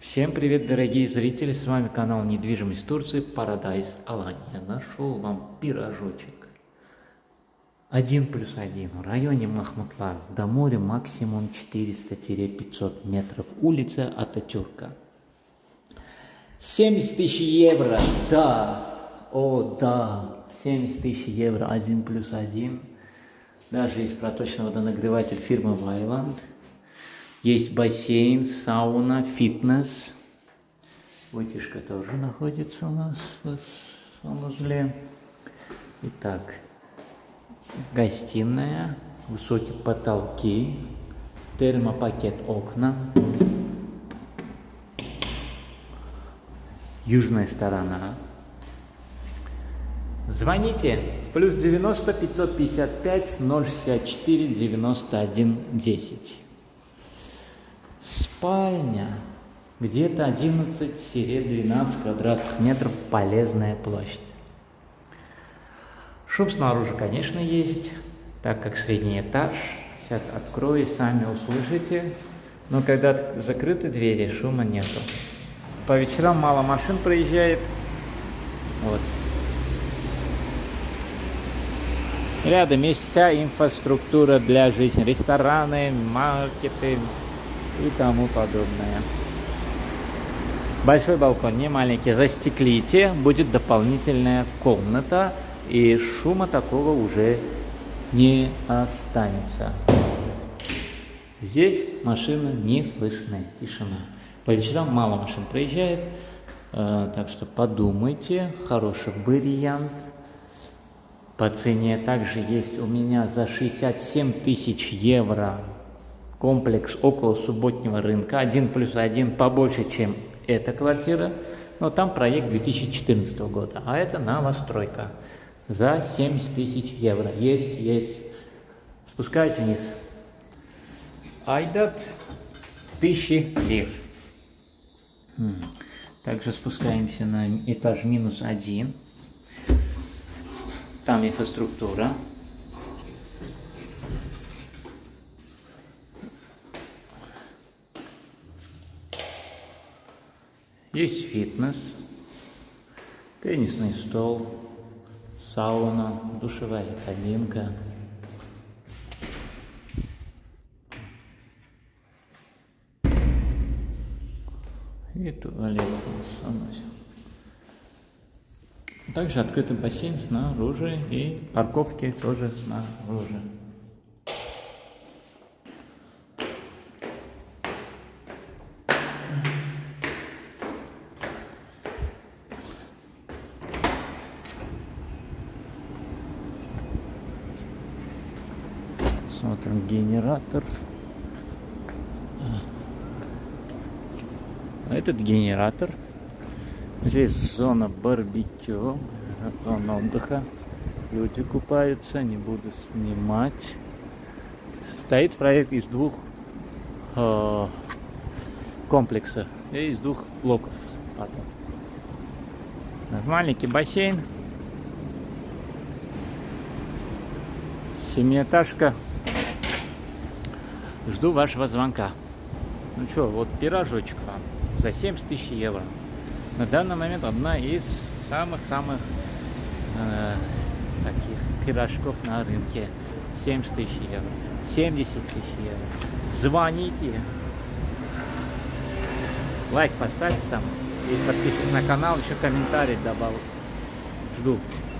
Всем привет, дорогие зрители, с вами канал Недвижимость Турции Paradise Alanya. Нашел вам пирожочек. 1+1 в районе Махмутлар. До моря максимум 400-500 метров. Улица Ататюрка. 70 тысяч евро, да, о да, 70 тысяч евро, 1+1. Даже есть проточный водонагреватель фирмы Вайланд. Есть бассейн, сауна, фитнес. Вытяжка тоже находится у нас в санузле. Итак, гостиная, высокие потолки, термопакет окна, южная сторона. Звоните, плюс 90 555 064 91 10. Спальня, где-то 11-12 квадратных метров, полезная площадь. Шум снаружи, конечно, есть, так как средний этаж. Сейчас открою, сами услышите. Но когда закрыты двери, шума нету. По вечерам мало машин проезжает. Вот. Рядом есть вся инфраструктура для жизни. Рестораны, маркеты и тому подобное. Большой балкон, не маленький. Застеклите, будет дополнительная комната, и шума такого уже не останется. Здесь машины не слышны, тишина. По вечерам мало машин проезжает, так что подумайте, хороший вариант. По цене также есть у меня за 67 тысяч евро комплекс около субботнего рынка, 1+1 побольше, чем эта квартира, но там проект 2014 года, а это новостройка за 70 тысяч евро. Есть. Спускайте вниз. Айдат 1000 лир. Также спускаемся на этаж -1. Там инфраструктура. Есть фитнес, теннисный стол, сауна, душевая кабинка. И туалет снаружи. Также открытый бассейн снаружи и парковки тоже снаружи. Смотрим генератор. Этот генератор. Здесь зона барбекю, зона отдыха. Люди купаются, не буду снимать. Состоит проект из двух комплексов и из двух блоков. Маленький бассейн. Семиэтажка. Жду вашего звонка. Ну что, вот пирожочек вам за 70 тысяч евро. На данный момент одна из самых-самых таких пирожков на рынке. 70 тысяч евро. 70 тысяч евро. Звоните. Лайк поставьте там. И подпишитесь на канал, еще комментарий добавьте. Жду.